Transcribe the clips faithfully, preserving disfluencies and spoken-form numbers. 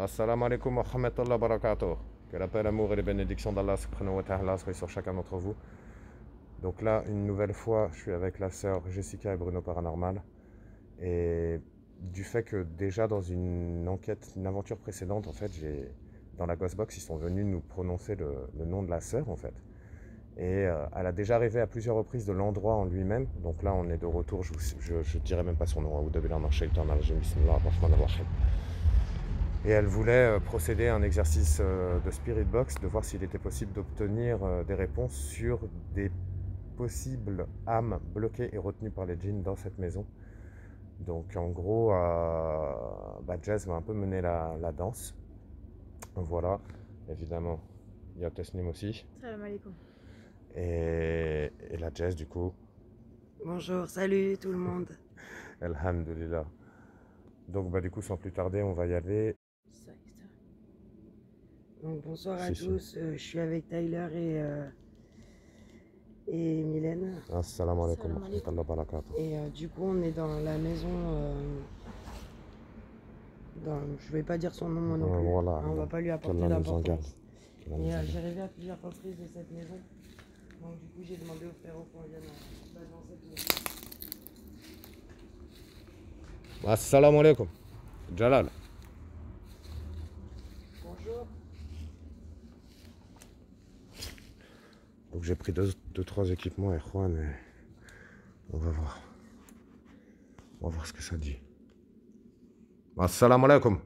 Assalamu alaikum wa rahmatullahi wa barakatuh. Que la paix, l'amour et les bénédictions d'Allah subhanahu wa ta'ala soient sur chacun d'entre vous. Donc là, une nouvelle fois, je suis avec la sœur Jessica et Bruno Paranormal. Et du fait que déjà dans une enquête, une aventure précédente, en fait, j'ai dans la Ghostbox, ils sont venus nous prononcer le, le nom de la sœur, en fait. Et euh, elle a déjà rêvé à plusieurs reprises de l'endroit en lui-même. Donc là, on est de retour. Je ne dirai même pas son nom. Et elle voulait euh, procéder à un exercice euh, de Spirit Box, de voir s'il était possible d'obtenir euh, des réponses sur des possibles âmes bloquées et retenues par les djinns dans cette maison. Donc en gros, euh, bah, Jazz va un peu mener la, la danse. Voilà, évidemment, il y a Tesnim aussi. Salam alaikum. Et, et la Jazz du coup. Bonjour, salut tout le monde. Alhamdulillah. Donc bah du coup, sans plus tarder, on va y aller. Ça, ça. Donc, bonsoir à Si, si. tous, euh, je suis avec Tyler et, euh, et Mylène. Assalamu alaikum Salam wa alaikum. rahmatullahi wa barakatuh. Et euh, du coup, on est dans la maison. euh, dans, je vais pas dire son nom moi non Euh, plus. voilà, hein, on va donc, pas lui apporter qu'Allah nous en garde. d'importance. Qu'Allah nous Et en euh, garde. j'ai rêvé à plusieurs reprises de cette maison. Donc du coup, j'ai demandé au frérot qu'on vienne euh, bah, dans cette maison. Assalamu alaikum. Jalal. Bonjour. Donc j'ai pris deux, deux, trois équipements et Juan et on va voir. On va voir ce que ça dit. Assalamu alaikum.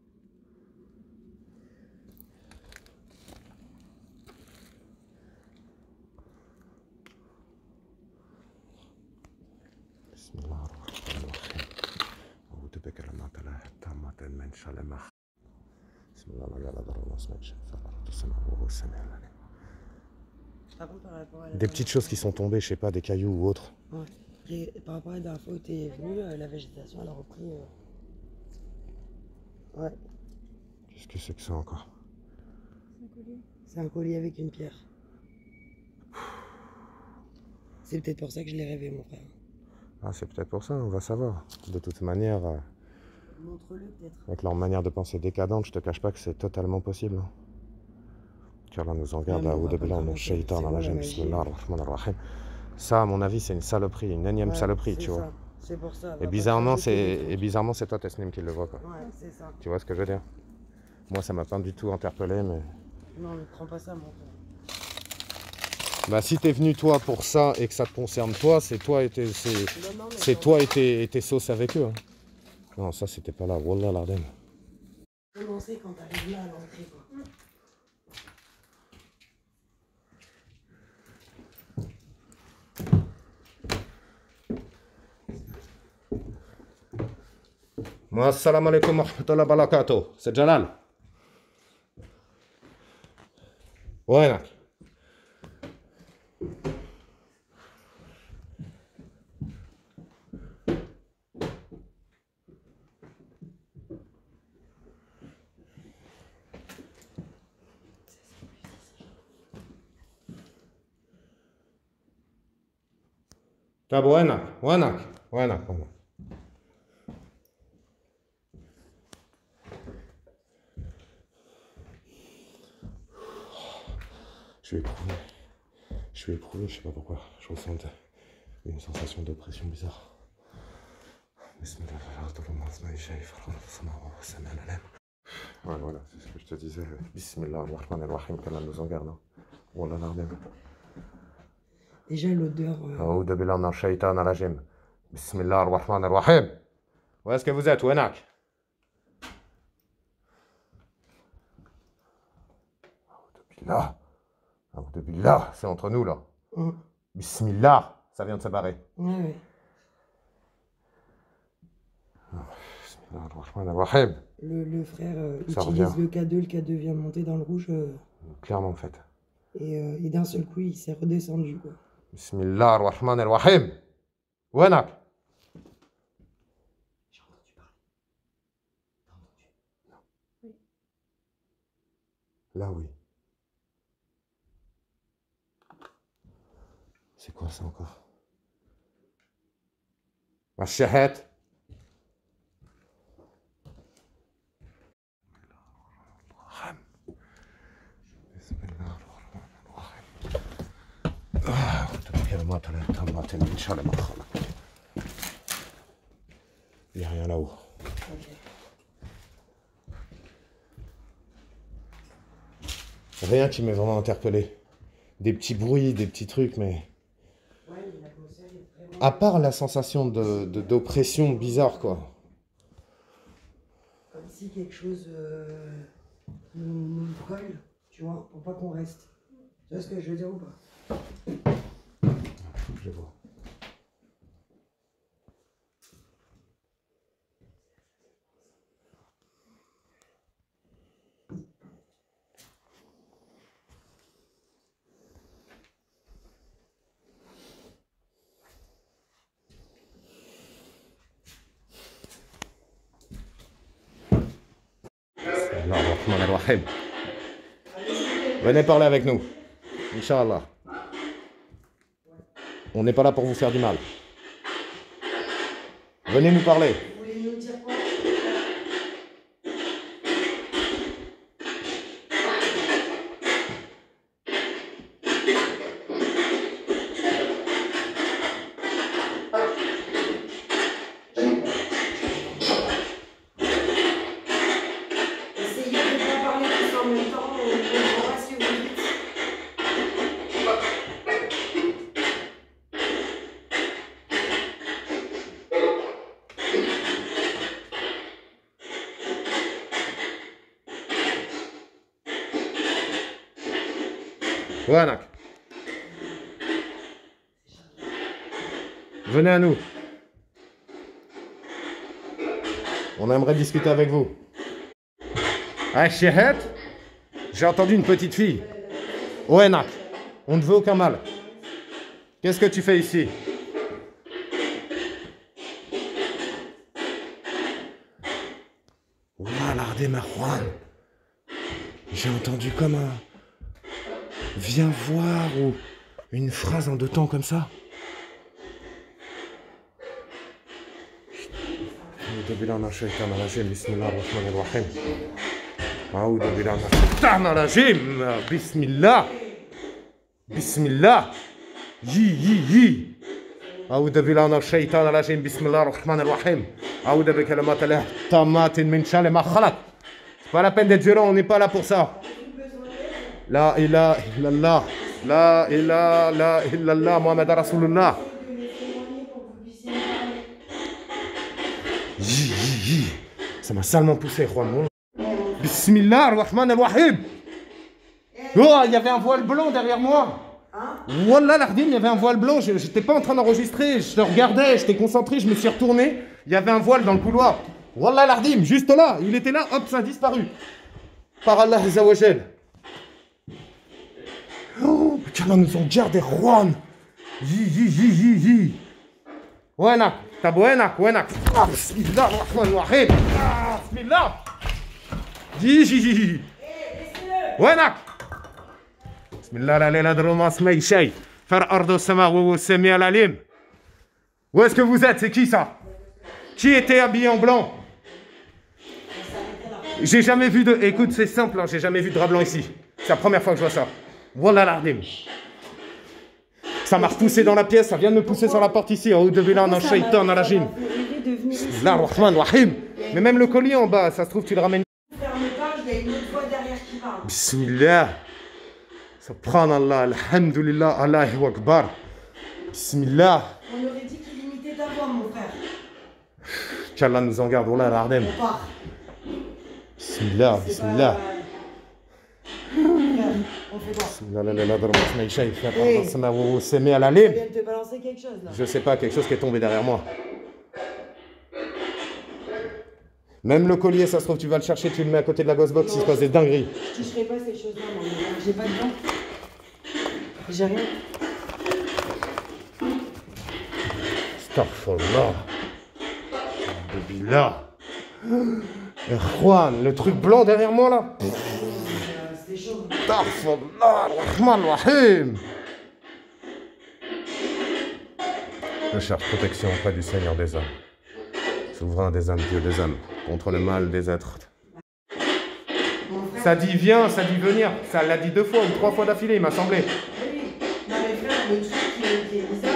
Par contre, par rapport à la Des petites choses qui sont tombées, je sais pas, des cailloux ou autres. Ouais. Et par rapport à la dernière fois où tu es venu, euh, la végétation elle a repris. euh, Ouais, Qu'est-ce que c'est que ça encore? C'est un collier. c'est un collier avec une pierre. C'est peut-être pour ça que je l'ai rêvé, mon frère. Ah, c'est peut-être pour ça, on va savoir. De toute manière, euh, Montre-le peut-être. avec leur manière de penser décadente, je te cache pas que c'est totalement possible. hein. Qu'Allah nous en garde. Ah, mais on va A'oudhu pas billahi le minash raconter. shaitanir C'est quoi la rajim. magie? Bismillahir rahmanir rahim. Ça, à mon avis, c'est une saloperie, une énième Ouais, saloperie, c'est tu vois. ça. C'est pour ça. va Et pas bizarrement, te c'est rajouter des et trucs. bizarrement, c'est toi, Tesnim, qui le vois, quoi. Ouais, c'est ça. Tu vois ce que je veux dire? Moi, ça m'a pas du tout interpellé, mais... Non, ne prends pas ça, mon frère. Bah, si t'es venu, toi, pour ça, et que ça te concerne, toi, c'est toi et tes... C'est Non, non, mais c'est quand- toi et tes, et tes sauces avec eux. hein. Non, ça, c'était pas là. Wallah, l'Ardenne. Commencer quand t'arrives là à l'entrée, quoi. Assalamu alaikum wa rahmatullahi wa barakatuh. C'est Jalal. وينك؟ طب وينك؟ وينك؟ وينك؟ وينك؟ Je suis éprouvé. Je suis éprouvé, je sais pas pourquoi. Je ressens une sensation d'oppression bizarre. Ouais, voilà, c'est ce que je te disais. Bismillah ar-Rahman ar-Rahim, qu'Allah nous en garde. Wallah l'Ardenne. Déjà, l'odeur. euh, أعوذ بالله من الشيطان الرجيم. بسم الله الرحمن الرحيم. Où est-ce que vous êtes? وينك؟ أعوذ بالله. أعوذ بالله. C'est entre nous là. hum, Bismillah. Ça vient de se barrer. Ouais, ouais. Bismillah ar-Rahman ar-Rahim. Le, le frère euh, Ça utilise revient. le K deux, le K deux vient monter dans le rouge. euh, Clairement en fait. et, euh, et d'un seul coup, il s'est redescendu, quoi. Bismillah ar-Rahman ar-Rahim. وينك؟ J'ai entendu parler. T'as entendu? Oui. Là oui. C'est quoi ça encore? الشهات كلمات التامات من شر ما خلق. Il n'y a rien là-haut. Ok. Rien qui m'ait vraiment interpellé. Des petits bruits, des petits trucs, mais... Ouais, mais l'atmosphère est vraiment... À part la sensation de, de, d'oppression bizarre, quoi. Comme si quelque chose euh, nous, nous colle, tu vois, pour pas qu'on reste. Tu vois ce que je veux dire ou pas? Je vois. Venez parler avec nous. Inch'Allah. On n'est pas là pour vous faire du mal. Venez nous parler. Vous voulez nous dire quoi? Essayez de ne pas parler tous en même temps, on ne comprend pas ce que vous dites. Wanak. Venez à nous. On aimerait discuter avec vous. Ah, Chehet, j'ai entendu une petite fille. Oenak, on ne veut aucun mal. Qu'est-ce que tu fais ici? Voilà, Marwan. J'ai entendu comme un... Viens voir ou une phrase en deux temps comme ça. أعوذ بالله من الشيطان الرجيم بسم الله الرحمن الرحيم أعوذ بالله من الشيطان الرجيم بسم الله بسم الله يي يي يي أعوذ بالله من الشيطان الرجيم بسم الله الرحمن الرحيم أعوذ بكلمات الله التامات من شر ما خلق. C'est pas la peine d'être violent, on n'est pas là pour ça. La ilaha illallah, la ilaha la illallah, Muhammad Rasulullah. Yi, yi, yi. Ça m'a salement poussé, Juan. Bismillah ar-Rahman ar-Rahim. Oh, il y avait un voile blanc derrière moi. Wallah l'ardim, il y avait un voile blanc. Je n'étais pas en train d'enregistrer. Je te regardais, j'étais concentré, je me suis retourné. Il y avait un voile dans le couloir. Wallah l'ardim, juste là. Il était là, hop, ça a disparu. Par Allah Azza wa Jal. Oh, qu'Allah nous en garde, Juan. Yi, yi, yi, yi, yi. Wenak, طب وينك وينك؟ آه بسم الله الرحمن الرحيم. آه بسم الله. جي وينك؟ بسم الله لا اله الا الله ما اسمي شيء. فرق الارض والسماء وهو السميع العليم. Où est-ce que vous êtes? C'est qui ça? Qui était habillé en blanc? J'ai jamais vu de... Écoute, c'est simple, hein, j'ai jamais vu de drap blanc ici. C'est la première fois que je vois ça. Wallah l'ardim. Ça m'a repoussé dans la pièce, ça vient de me pousser sur la porte ici. Oh, de là, dans le shaitan, dans la gym. Là, Rahman, Rahim. Mais même le collier en bas, ça se trouve, tu le ramènes. Ferme pas, il y a une autre voix derrière qui parle. Bismillah. Subhanallah, alhamdulillah, Allahu Akbar. Bismillah. On aurait dit qu'il imitait ta voix, mon frère. Qu'Allah nous en garde, Wallah l'Ardem. On part. Bismillah, Bismillah. On fait quoi? La la la la la Hey. c'est mis à la lime. Je viens de te balancer quelque chose là. Je sais pas, quelque chose qui est tombé derrière moi. Même le collier, ça se trouve, tu vas le chercher, tu le mets à côté de la gosse box, il se passe des dingueries. Je toucherai pas ces choses-là, moi. J'ai pas de dents. J'ai rien. Astaghfirullah. Billah. Et Juan, le truc blanc derrière moi là. Euh, C'était chaud. Astaghfirullah, Rahman Rahim. Je cherche protection auprès du Seigneur des hommes, souverain des âmes, Dieu des hommes, contre le mal des êtres. Ça dit viens, ça dit venir. Ça l'a dit deux fois ou trois fois d'affilée, il m'a semblé. Oui, non mais frère, le truc qui est, qui est bizarre,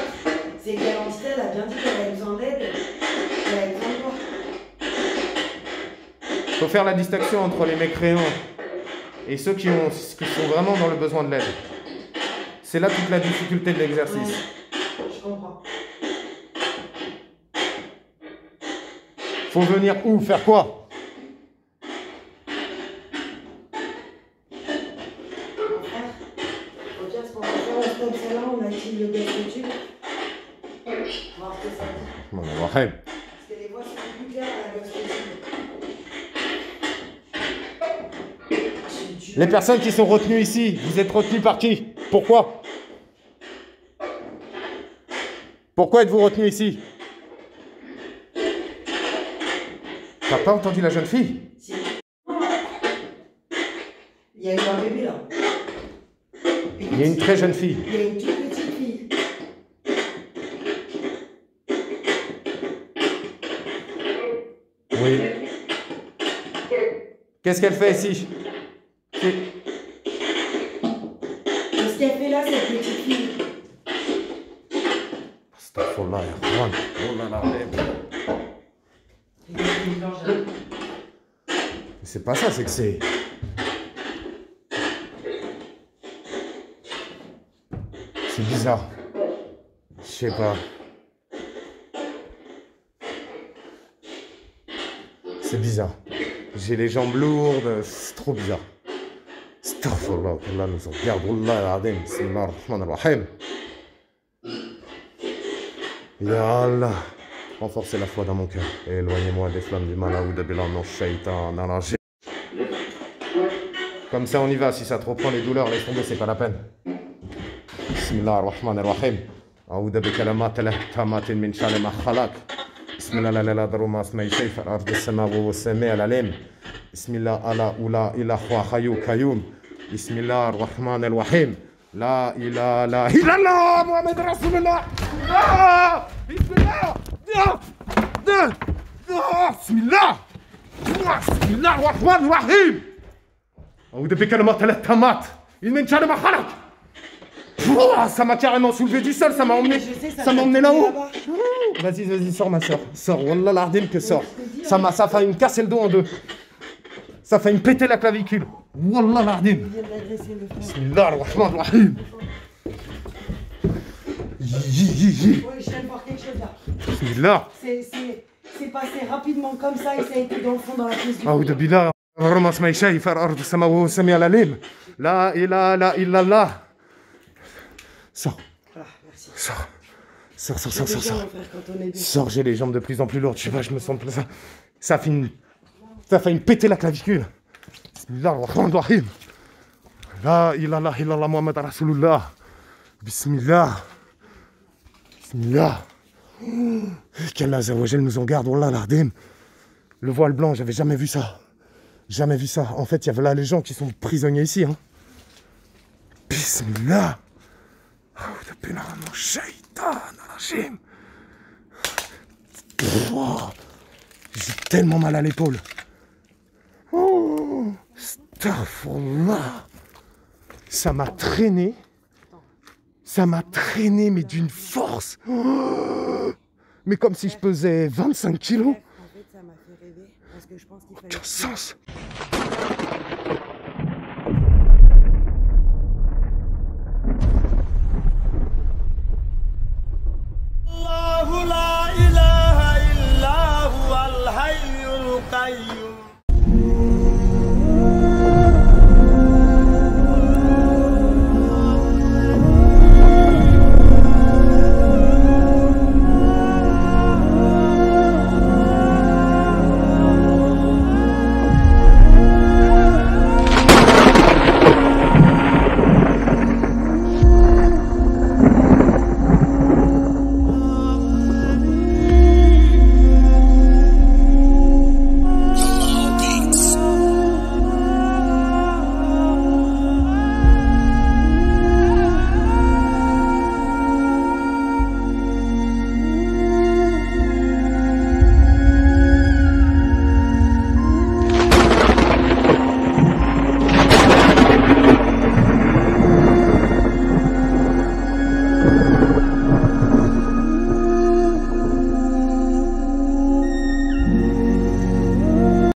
faut faire la distinction entre les mécréants et ceux qui, ont, qui sont vraiment dans le besoin de l'aide. C'est là toute la difficulté de l'exercice. Ouais, je comprends. Faut venir où? Faire quoi? Mon frère, au pire, ce qu'on va faire, on se tombe celle-là, on active le gaz de tube. On va voir ce que ça dit. Bon, ouais. Parce que les voix sont plus claires à la gaz de tube. Les personnes qui sont retenues ici, vous êtes retenues par qui? Pourquoi? Pourquoi êtes-vous retenues ici? T'as pas entendu la jeune fille? Si. Il y a eu un bébé là. Il y a une très jeune fille. Il y a une toute petite fille. Oui. Qu'est-ce qu'elle fait ici? C'est- Qu'est-ce qu'elle fait là, cette petite fille? Astaghfirullah, ya Rahman. Oh là là, mais- Il y a une blanche là. C'est pas ça, c'est que c'est... C'est bizarre. Je sais pas. C'est bizarre. J'ai les jambes lourdes, c'est trop bizarre. Astaghfirullah, qu'Allah nous en garde. Wallah al-Azim, bismillah ar-Rahman ar-Rahim. Ya Allah, renforcez la foi dans mon cœur et éloignez-moi des flammes du mal. Aouda billah min shaitan ar-rajim. Comme ça on y va, si ça te reprend les douleurs, laisse tomber, c'est pas la peine. Bismillah ar-Rahman ar-Rahim. Aouda bi kalamatillah tamatin min sharri ma khalaq. Bismillah la la la daruma asma'i shayfa al-ard as-sama'i wa as-sami' al-alim. Bismillah ala ula ilah wa hayyu qayyum. Bismillah ar-Rahman ar-Rahim. La ilaha la illallah Muhammad Rasulullah. Ah! Bismillah. Ah! Ah! Ah! Bismillah. Ah! Bismillah ar-Rahman ar-Rahim. Aouda bi kalamatillah tamat min sharri ma khalaq. Oh, ça m'a carrément soulevé du sol, ça m'a emmené, Je sais, ça ça m'a t'a emmené tourné là-haut. là-bas. Ouh, Vas-y, vas-y, sors ma soeur, sors, wallah l'ardim que sors. Ça m'a, ça a failli me casser le dos en deux. Ça a failli me péter la clavicule. Wallah l'ardim. Il vient d'agresser le frère. Bismillah ar-Rahman ar-Rahim. Yi, yi, yi. Oui, je viens de voir quelque chose là. Bismillah. C'est, c'est, c'est passé rapidement comme ça et ça a été dans le fond dans la pièce du أعوذ بالله اللهم اسمعي شايف الأرض السماء وهو السميع العليم لا إله إلا الله. Sors, Ah, merci. sors, sors, sors, J'ai sors, des sors, gens, sors. mon frère, quand on est bien. Sors, j'ai les jambes de plus en plus lourdes, tu vois, je me sens plus ça. Ça a fini. Ça a failli me péter la clavicule. Bismillah ar-Rahman ar-Rahim. La ilaha illallah Muhammad Rasulullah. Bismillah. Bismillah. Qu'Allah Azawajal nous en garde, Wallah l'ardim. Le voile blanc, j'avais jamais vu ça. Jamais vu ça. En fait, il y avait là les gens qui sont prisonniers ici. Hein. Bismillah. أعوذ بالله من الشيطان الرجيم. Oh, j'ai tellement mal à l'épaule. Oh, astaghfirullah. Ça m'a traîné. Ça m'a traîné, mais d'une force. Oh, mais comme si je pesais vingt-cinq kilos. En fait, ça m'a fait rêver parce que je pense qu'il fallait. Quel sens. الله لا إله إلا هو الحي القيوم